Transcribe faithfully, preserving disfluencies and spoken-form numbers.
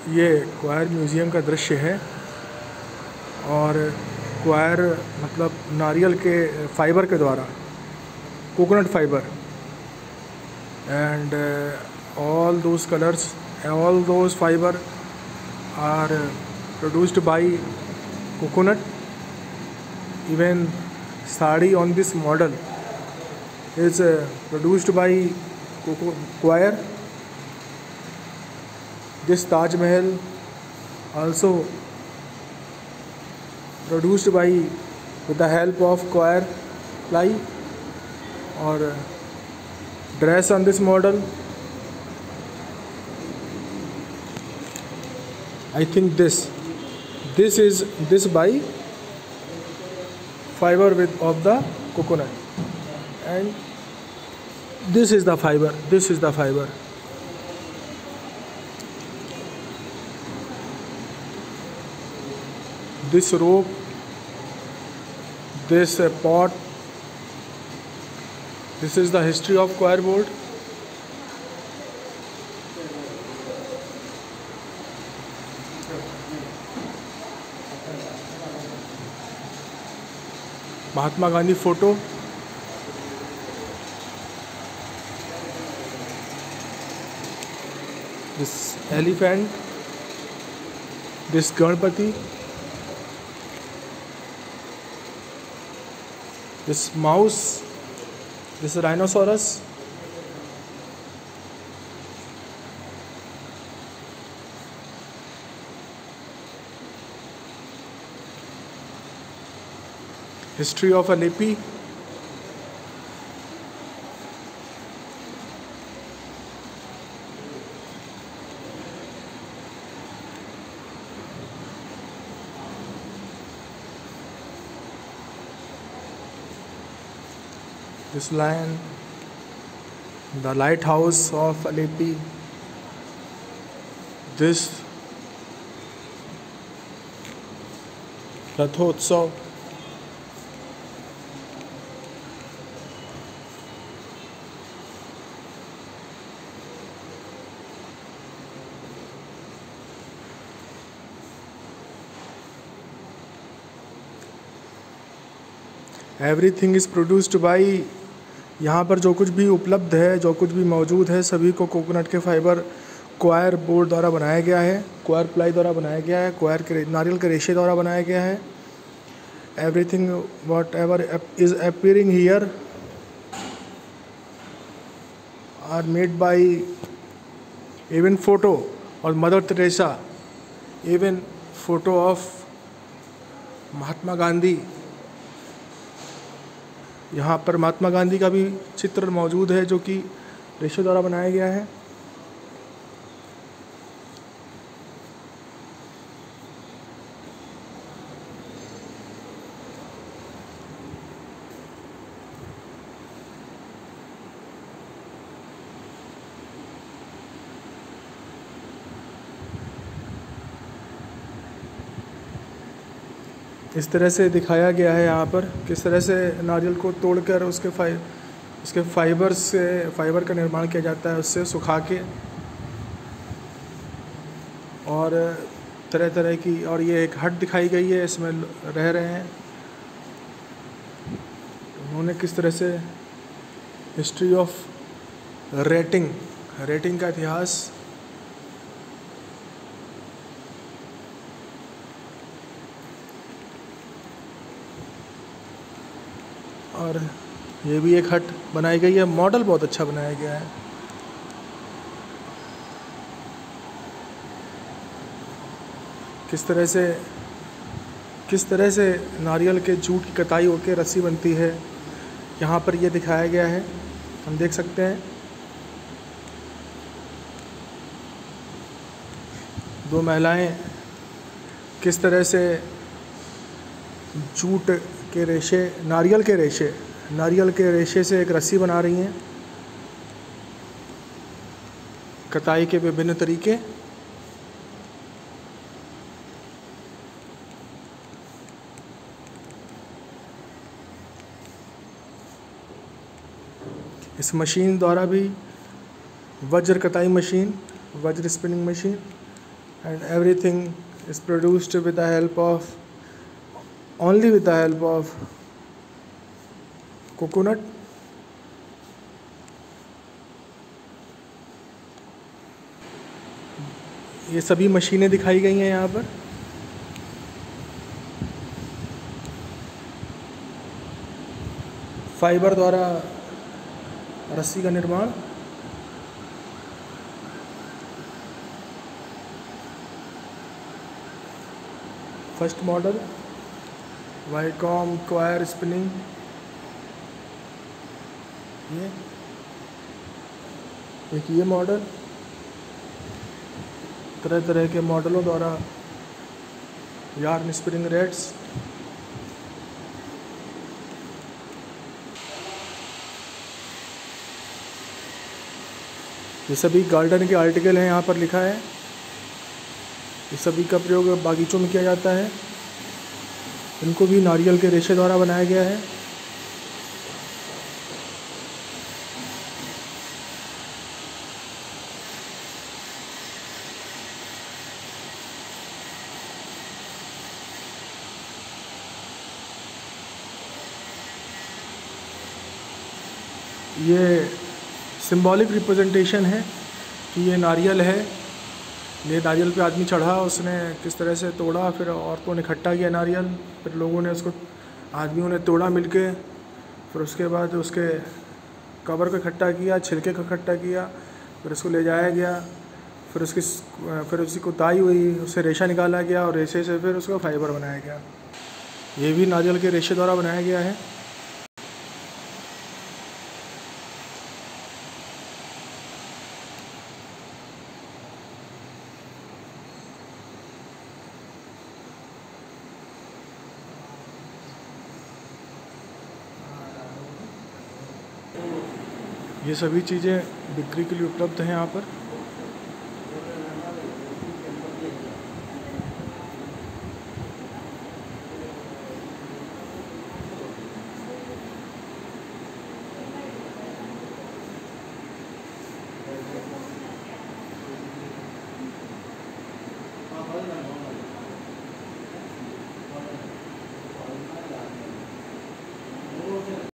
ये क्वायर म्यूज़ियम का दृश्य है और क्वायर मतलब नारियल के फाइबर के द्वारा, coconut fibre, and all those colours, all those fibre are produced by coconut. Even sari on this model is uh, produced by Coir. This Taj Mahal also produced by with the help of Coir ply. Or uh, dress on this model, I think this this is this by fiber with of the coconut, and this is the fiber, this is the fiber. This rope, this uh, pot, this is the history of Coir board. Mahatma Gandhi photo, this elephant, this Ganpati, this mouse, this rhinoceros, history of Alleppey, this lion, the lighthouse of Alleppey, this Rathotsav, everything is produced by. यहाँ पर जो कुछ भी उपलब्ध है, जो कुछ भी मौजूद है, सभी को कोकोनट के फाइबर क्वायर बोर्ड द्वारा बनाया गया है, क्वायर प्लाई द्वारा बनाया गया है, क्वायर के नारियल के रेशे द्वारा बनाया गया है. Everything what ever is appearing here are made by even photo और mother Teresa, even photo of Mahatma Gandhi. यहाँ पर महात्मा गांधी का भी चित्र मौजूद है जो कि रेशे द्वारा बनाया गया है. इस तरह से दिखाया गया है यहाँ पर किस तरह से नारियल को तोड़कर उसके फाइ उसके फाइबर से फाइबर का निर्माण किया जाता है, उससे सुखा के, और तरह तरह की. और ये एक हट दिखाई गई है, इसमें रह रहे हैं. उन्होंने किस तरह से हिस्ट्री ऑफ रेटिंग रेटिंग का इतिहास, और ये भी एक हट बनाई गई है. मॉडल बहुत अच्छा बनाया गया है. किस तरह से किस तरह से नारियल के जूट की कताई होकर रस्सी बनती है, यहाँ पर ये दिखाया गया है. हम देख सकते हैं दो महिलाएं किस तरह से जूट के रेशे, नारियल के रेशे नारियल के रेशे से एक रस्सी बना रही हैं. कताई के विभिन्न तरीके. इस मशीन द्वारा भी, वज्र कताई मशीन, वज्र spinning machine, and everything is produced with the help of only with the help of coconut. ये सभी मशीनें दिखाई गई हैं यहाँ पर। फाइबर द्वारा रस्सी का निर्माण। First model Vaikom coir spinning. ये एक ये मॉडल, तरह तरह के मॉडलों द्वारा यार्न स्पिनिंग रेट्स। ये सभी गार्डन के आर्टिकल हैं, यहाँ पर लिखा है। ये सभी का प्रयोग बागीचों में किया जाता है। इनको भी नारियल के रेशे द्वारा बनाया गया है। ये सिंबॉलिक रिप्रेजेंटेशन है कि ये नारियल है। ये नारियल पे आदमी चढ़ा, उसने किस तरह से तोड़ा, फिर औरतों ने इकट्ठा किया नारियल, फिर लोगों ने उसको, आदमियों ने तोड़ा मिलके, फिर उसके बाद उसके कबर को इकट्ठा किया, छिलके को इकट्ठा किया, फिर उसको ले जाया गया, फिर उसकी फिर उसकी कुताई हुई, उससे रेशा निकाला गया और रेशे से फिर उसका फाइबर बनाया गया। ये भी नारियल के रेशे द्वारा बनाया गया है। ये सभी चीज़ें बिक्री के लिए उपलब्ध हैं यहाँ पर।